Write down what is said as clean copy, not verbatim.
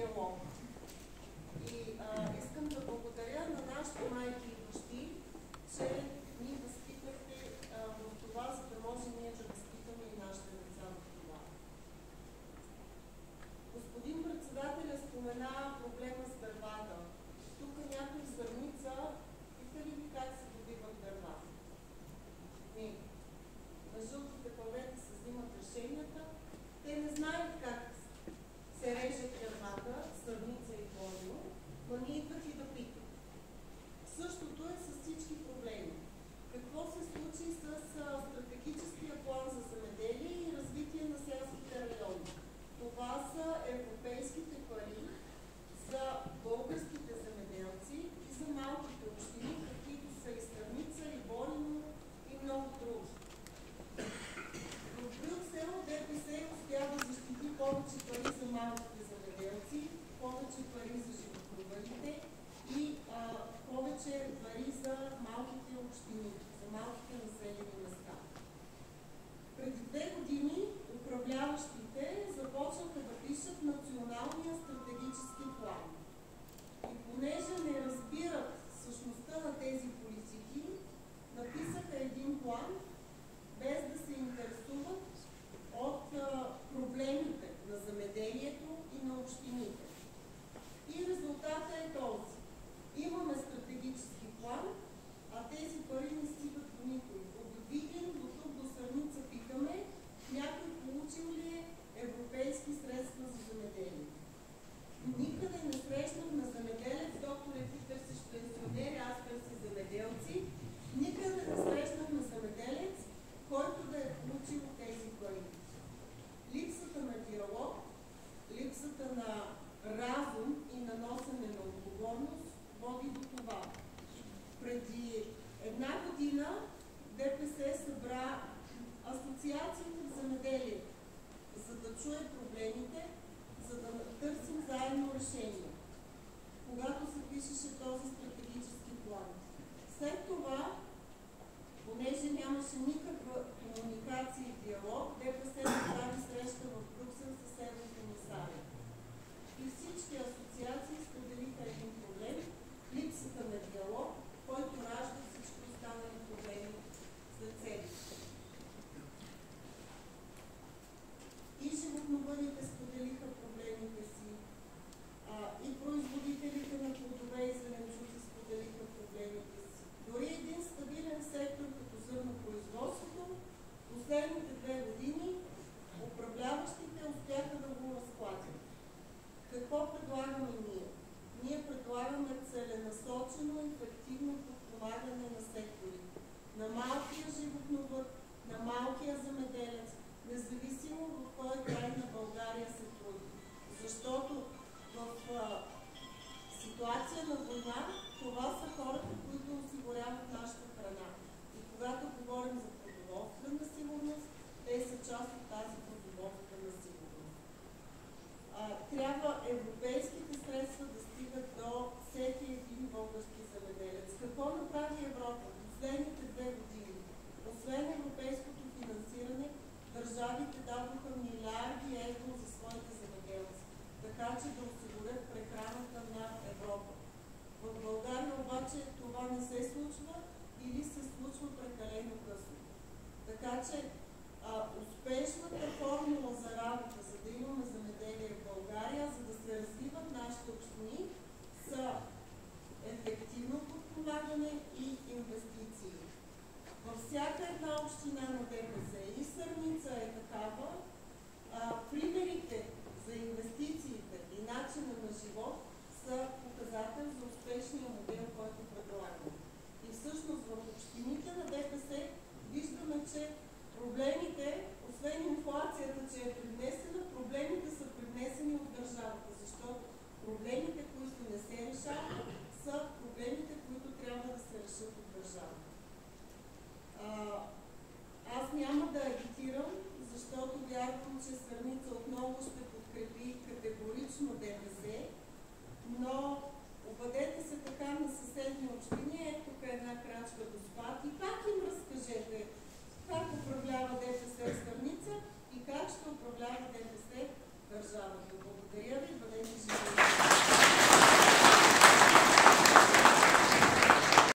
диалог. И искам да благодаря на нашите майки и бащи, че ни възпитахте в това, за да може ние да възпитаме и нашите деца в това. Господин председателя спомена проблема с дървата. Тук някой в Зърница, пита ли ви как се добиват дърва? Не. На жълтите павета се взимат решенията. Те не знаят как се режат дървата, Зърница и Борино, но ние идват и да питат. Същото е с всички проблеми. Какво се случи с стратегическия план за земеделие и развитие на селските райони? Това са европейските пари за българските земеделци и за малките общини, каквито са и Сърница, и Борино, и много други. В Брюксел ДПС успя да защити повече пари за малките земеделци, повече пари за животновъдите и повече пари за малките общини, за малките населени места. Преди 2 години управляващите започнаха да пишат националния стратегически план. И понеже не разбират същността на тези политики, написаха един план, без да се интересуват от проблемите на земеделието и на общините. И резултатът е този. Имаме стратегически план, а тези пари не стигат до никой. От Видин до тук до Сърница питаме, някой получил ли е европейски средства за земеделие. Никъде не срещнахме земеделец, доктор ти търсиш пенсионери, аз търси земеделци. Никъде не срещнахме земеделец, който да е получил тези пари. Липсата на диалог, липсата на разум и на носене на отговорност води до това. Преди 1 година ДПС събра асоциациите в земеделието, за да чуе проблемите, за да търсим заедно решение, когато се пишеше този стратегически план. След това, понеже нямаше никаква комуникация и диалог, ДПС направи среща в Брюксел с еврокомисаря. И всички асоциации споделиха един проблем – липсата на диалог, който ражда всички останали проблеми след себе си. И животновъдите споделиха проблемите си, и производителите на плодове и зеленчуци споделиха проблемите си. Дори един стабилен сектор като зърнопроизводството, последните 2 години управляващите успяха да го разклатят. Какво предлагаме ние? Ние предлагаме целенасочено и ефективно подпомагане на секторите. На малкия животновъд, на малкия земеделец, независимо в кой край на България се труди. Защото в ситуация на война това са хората, които осигуряват нашата храна. И когато говорим за продоволствена сигурност, те са част от тази продоволствена сигурност. Трябва европейските средства да стигат до всеки един български земеделец. Какво направи Европа в последните 2 години? Освен европейското финансиране, държавите дадоха милиарди евро за своите земеделци, така че да осигурят прехраната на Европа. В България обаче това не се случва или се случва прекалено късно. Така че успешната формула за работа, за да имаме земеделие в България, за да се развиват нашите общини, са ефективно подпомагане и инвестиции. Във всяка една община на ДПС и Сърница е такава, примерите за инвестициите и начина на живот са показател за успешния модел, който предлагаме. И всъщност в общините на ДПС виждаме, че проблемите, освен инфлацията, че е